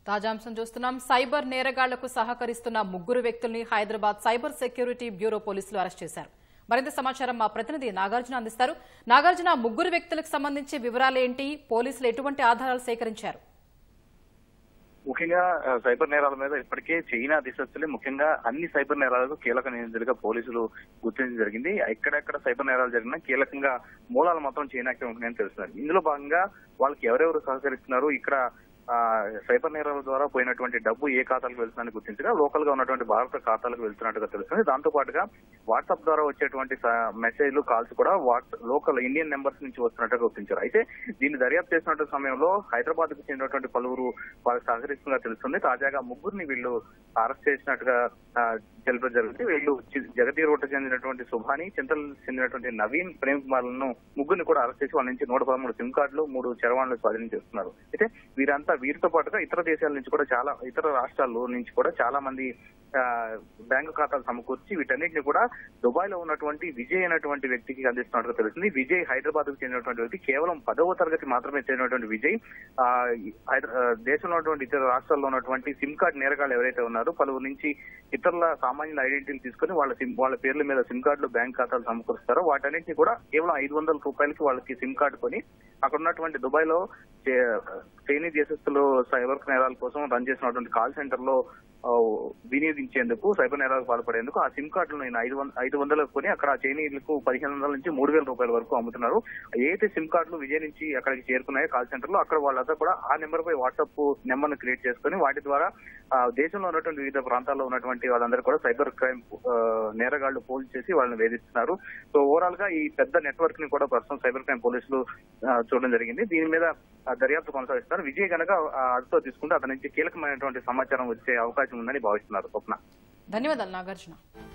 తాజాంశం చూస్తున్నాం. సైబర్ నేరగాళ్లకు సహకరిస్తున్న ముగ్గురు వ్యక్తుల్ని హైదరాబాద్ సైబర్ సెక్యూరిటీ బ్యూరో పోలీసులు అరెస్ట్ చేశారు. మరింత సమాచారం మా ప్రతినిధి నాగార్జున అందిస్తారు. నాగార్జున, ముగ్గురు వ్యక్తులకు సంబంధించి వివరాలు ఏంటి? పోలీసులు ఎటువంటి ఆధారాలు సేకరించారు? ముఖ్యంగా సైబర్ నేరాల మీద ఇప్పటికే చైనా దేశస్తులే ముఖ్యంగా అన్ని సైబర్ నేరాలకు కీలక నిందితులుగా పోలీసులు గుర్తించడం జరిగింది. ఎక్కడెక్కడ సైబర్ నేరాలు జరిగినా కీలకంగా మూలాలు మాత్రం చైనాకే ఉంటుందని తెలుస్తున్నారు. ఇందులో భాగంగా వాళ్ళకి ఎవరెవరు సహకరిస్తున్నారు, ఇక్కడ సైబర్ నేరాల ద్వారా పోయినటువంటి డబ్బు ఏ ఖాతాలకు వెళ్తుందని గుర్తించగా లోకల్ గా ఉన్నటువంటి భారత ఖాతాలకు వెళ్తున్నట్టుగా తెలుస్తుంది. దాంతో పాటుగా వాట్సాప్ ద్వారా వచ్చేటువంటి మెసేజ్లు, కాల్స్ కూడా లోకల్ ఇండియన్ నెంబర్స్ నుంచి వస్తున్నట్టుగా గుర్తించారు. అయితే దీన్ని దర్యాప్తు చేసినటువంటి సమయంలో హైదరాబాద్ కు చెందినటువంటి పలువురు వాళ్ళకి సహకరిస్తున్నట్టుగా తెలుస్తుంది. తాజాగా ముగ్గురిని వీళ్ళు అరెస్ట్ చేసినట్టుగా తెలిపడం జరిగింది. వీళ్ళు జగదీర్ రోడ్డు చెందినటువంటి సుభాని, చింతలు చెందినటువంటి నవీన్, ప్రేమ్ కుమార్ లను ముగ్గురిని కూడా అరెస్ట్ చేసి వాళ్ళ నుంచి 113 సిమ్ కార్డులు, 3 చరవాణులు స్వాధీనం చేస్తున్నారు. అయితే వీరితో పాటుగా ఇతర దేశాల నుంచి కూడా ఇతర రాష్ట్రాల్లో నుంచి కూడా చాలా మంది బ్యాంకు ఖాతాలు సమకూర్చి వీటన్నిటిని కూడా దుబాయ్ లో ఉన్నటువంటి విజయ్ అనేటువంటి వ్యక్తికి అందిస్తున్నట్టుగా తెలుస్తుంది. విజయ్ హైదరాబాద్ కు చెందినటువంటి వ్యక్తి, కేవలం 10వ తరగతి మాత్రమే చెందినటువంటి విజయ్ దేశంలో ఉన్నటువంటి ఇతర రాష్ట్రాల్లో ఉన్నటువంటి సిమ్ కార్డు నేరగాళ్లు ఎవరైతే ఉన్నారో పలువురు నుంచి ఇతరుల సామాన్యుల ఐడెంటిటీలు తీసుకుని వాళ్ళ పేర్ల మీద సిమ్ కార్డులు, బ్యాంక్ ఖాతాలు సమకూరుస్తారో వాటన్నింటినీ కూడా కేవలం 500 రూపాయలకి వాళ్ళకి సిమ్ కార్డు కొని అక్కడ ఉన్నటువంటి దుబాయ్ లో చైనీస్ దేశస్తులు సైబర్ నేరాల కోసం రన్ చేసినటువంటి కాల్ సెంటర్ లో వినియోగించేందుకు, సైబర్ నేరాలకు పాల్పడేందుకు ఆ సిమ్ కార్డులు 500 కొని అక్కడ చైనీయులకు 1500 నుంచి 3000 రూపాయల వరకు అమ్ముతున్నారు. ఏదైతే సిమ్ కార్డులు విజయ్ నుంచి అక్కడికి చేరుకున్నాయో కాల్ సెంటర్ లో, అక్కడ వాళ్ళంతా కూడా ఆ నెంబర్ పై వాట్సాప్ నెంబర్ ను క్రియేట్ చేసుకుని వాటి ద్వారా దేశంలో ఉన్నటువంటి వివిధ ప్రాంతాల్లో ఉన్నటువంటి వాళ్ళందరూ కూడా సైబర్ క్రైమ్ నేరగాళ్లు పోలీసు చేసి వాళ్ళని వేధిస్తున్నారు. సో ఓవరాల్ గా ఈ పెద్ద నెట్వర్క్ ని కూడా ప్రస్తుతం సైబర్ క్రైమ్ పోలీసులు చూడడం జరిగింది. దీని మీద దర్యాప్తు కొనసాగిస్తున్నారు. విజయ్ కనుక అదుపులో తీసుకుంటే అతని నుంచి కీలకమైనటువంటి సమాచారం వచ్చే అవకాశం ఉందని భావిస్తున్నారు. స్వప్న. ధన్యవాదాలు నాగార్జున.